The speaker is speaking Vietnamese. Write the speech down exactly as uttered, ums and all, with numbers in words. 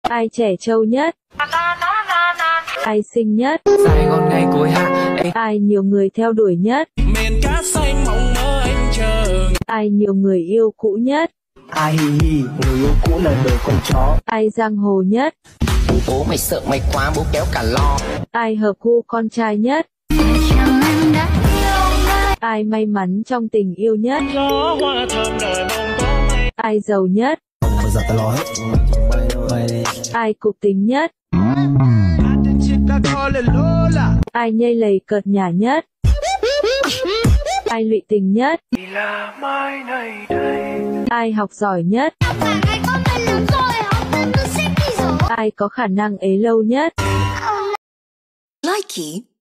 Ai trẻ trâu nhất? Ai xinh nhất? Sài Gòn ngày cuối hạ. Ai nhiều người theo đuổi nhất? Miền cát xanh mộng mơ anh chờ. Ai nhiều người yêu cũ nhất? Ai hì hì, người yêu cũ là đời con chó. Ai giang hồ nhất? Bố mày sợ mày quá bố kéo cả lo. Ai hợp gu con trai nhất? Ai may mắn trong tình yêu nhất? Ai giàu nhất? Bây giờ tao lo hết. Ai cục tính nhất? Ai nhây lầy cợt nhả nhất? Ai lụy tình nhất? Ai học giỏi nhất? Ai có khả năng ế lâu nhất? Likey